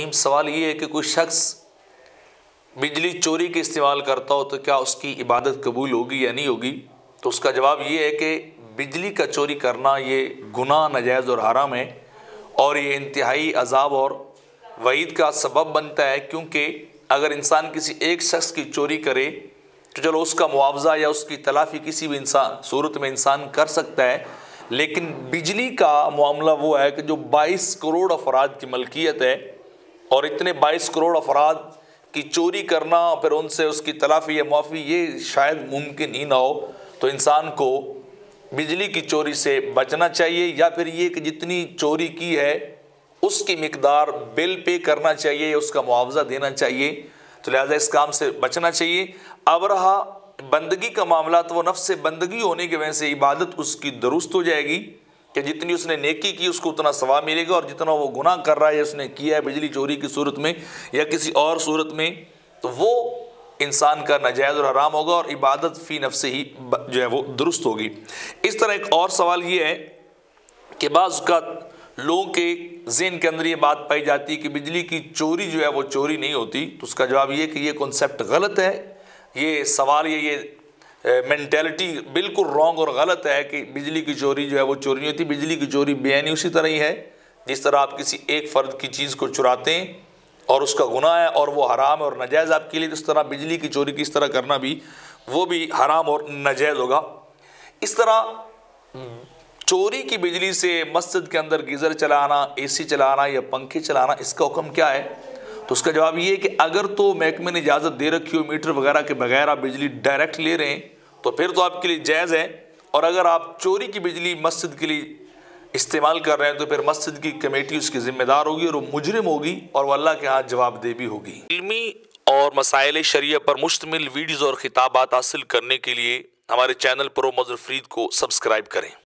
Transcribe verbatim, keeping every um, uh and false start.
سوال یہ ہے کہ کوئی شخص بجلی چوری کے استعمال کرتا ہو تو کیا اس کی عبادت قبول ہوگی یا نہیں ہوگی؟ تو اس کا جواب یہ ہے کہ بجلی کا چوری کرنا یہ گناہ، ناجائز اور حرام ہے، اور یہ انتہائی عذاب اور وعید کا سبب بنتا ہے، کیونکہ اگر انسان کسی ایک شخص کی چوری کرے تو چلو اس کا معاوضہ یا اس کی تلافی کسی بھی انسان صورت میں انسان کر سکتا ہے، لیکن بجلی کا معاملہ وہ ہے کہ جو بائیس کروڑ افراد کی ملکیت ہے، اور اتنے بائیس کروڑ افراد کی چوری کرنا پھر ان سے اس کی تلافی یا معافی یہ شاید ممکن ہی نہ ہو، تو انسان کو بجلی کی چوری سے بچنا چاہیے، یا پھر یہ کہ جتنی چوری کی ہے اس کی مقدار بل پے کرنا چاہیے یا اس کا معاوضہ دینا چاہیے، تو لہٰذا اس کام سے بچنا چاہیے۔ اب رہا بندگی کا معاملہ، تو وہ نفس بندگی ہونے کی وجہ سے عبادت اس کی درست ہو جائے گی کہ جتنی اس نے نیکی کی اس کو اتنا ثواب ملے گا، اور جتنا وہ گناہ کر رہا ہے اس نے کیا ہے بجلی چوری کی صورت میں یا کسی اور صورت میں، تو وہ انسان کا ناجائز اور حرام ہوگا، اور عبادت فی نفس ہی جو ہے وہ درست ہوگی۔ اس طرح ایک اور سوال یہ ہے کہ بعض اوقات لوگوں کے ذہن کے اندر یہ بات پائی جاتی ہے کہ بجلی کی چوری جو ہے وہ چوری نہیں ہوتی، تو اس کا جواب یہ کہ یہ کنسیپٹ غلط ہے، یہ سوال یہ یہ مینٹیلٹی بالکل رانگ اور غلط ہے کہ بجلی کی چوری جو ہے وہ چوری نہیں ہوتی۔ بجلی کی چوری بے عینی اسی طرح ہی ہے جس طرح آپ کسی ایک فرد کی چیز کو چراتے ہیں اور اس کا گناہ ہے اور وہ حرام ہے اور ناجائز آپ کے لیے، تو اس طرح بجلی کی چوری کی اس طرح کرنا بھی وہ بھی حرام اور ناجائز ہوگا۔ اس طرح چوری کی بجلی سے مسجد کے اندر گیزر چلانا، اے سی چلانا یا پنکھے چلانا، اس کا حکم کیا ہے؟ تو اس کا جواب یہ ہے کہ اگر تو محکمے نے اجازت دے رکھی ہو میٹر وغیرہ کے بغیر آپ بجلی ڈائریکٹ لے رہے ہیں تو پھر تو آپ کے لیے جائز ہے، اور اگر آپ چوری کی بجلی مسجد کے لیے استعمال کر رہے ہیں تو پھر مسجد کی کمیٹی اس کی ذمہ دار ہوگی اور وہ مجرم ہوگی، اور وہ اللہ کے ہاں جواب دہ بھی ہوگی۔ علمی اور مسائل شریعہ پر مشتمل ویڈیوز اور خطابات حاصل کرنے کے لیے ہمارے چینل پرو مظفر فرید کو سبسکرائب کریں۔